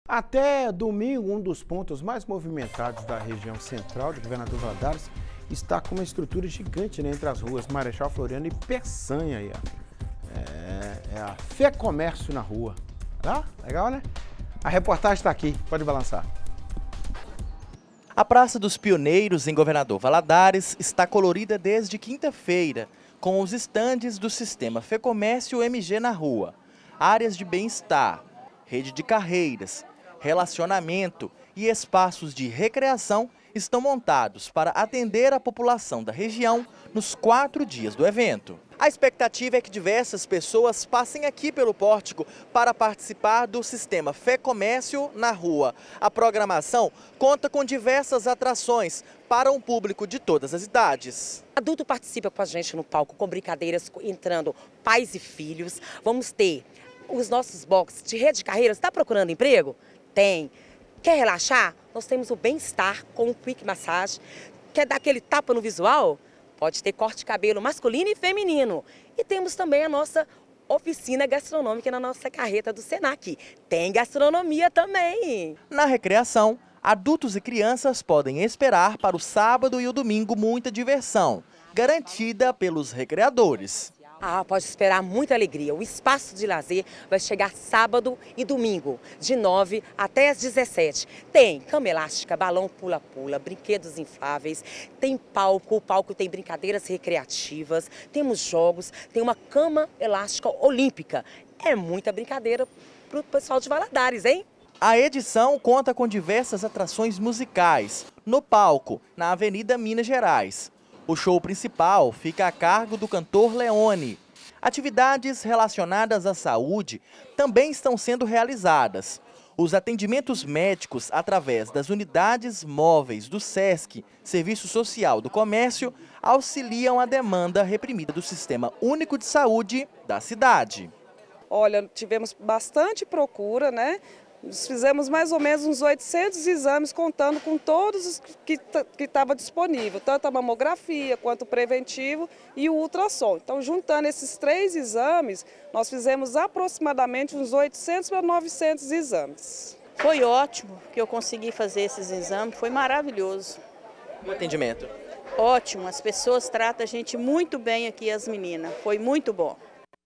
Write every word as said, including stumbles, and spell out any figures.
Até domingo, um dos pontos mais movimentados da região central de Governador Valadares está com uma estrutura gigante, né, entre as ruas Marechal Floriano e Peçanha. Aí, ó. É, é a Fê Comércio na rua. Tá? Legal, né? A reportagem está aqui, pode balançar. A Praça dos Pioneiros, em Governador Valadares, está colorida desde quinta-feira, com os estandes do sistema Fê Comércio M G na rua, áreas de bem-estar, rede de carreiras, relacionamento e espaços de recreação estão montados para atender a população da região nos quatro dias do evento. A expectativa é que diversas pessoas passem aqui pelo pórtico para participar do sistema Fê Comércio na rua. A programação conta com diversas atrações para um público de todas as idades. Adulto participa com a gente no palco com brincadeiras entrando pais e filhos. Vamos ter os nossos boxes de rede de carreiras. Está procurando emprego? Tem. Quer relaxar? Nós temos o bem-estar com o Quick Massage. Quer dar aquele tapa no visual? Pode ter corte de cabelo masculino e feminino. E temos também a nossa oficina gastronômica na nossa carreta do Senac. Tem gastronomia também. Na recreação, adultos e crianças podem esperar para o sábado e o domingo muita diversão, garantida pelos recreadores. Ah, pode esperar muita alegria. O espaço de lazer vai chegar sábado e domingo, de nove até às dezessete. Tem cama elástica, balão pula-pula, brinquedos infláveis, tem palco, o palco tem brincadeiras recreativas, temos jogos, tem uma cama elástica olímpica. É muita brincadeira para o pessoal de Valadares, hein? A edição conta com diversas atrações musicais no palco, na Avenida Minas Gerais. O show principal fica a cargo do cantor Leone. Atividades relacionadas à saúde também estão sendo realizadas. Os atendimentos médicos através das unidades móveis do SESC, Serviço Social do Comércio, auxiliam a demanda reprimida do Sistema Único de Saúde da cidade. Olha, tivemos bastante procura, né? Nós fizemos mais ou menos uns oitocentos exames, contando com todos os que estavam disponíveis, tanto a mamografia quanto o preventivo e o ultrassom. Então, juntando esses três exames, nós fizemos aproximadamente uns oitocentos a novecentos exames. Foi ótimo que eu consegui fazer esses exames, foi maravilhoso. O atendimento? Ótimo, as pessoas tratam a gente muito bem aqui, as meninas, foi muito bom.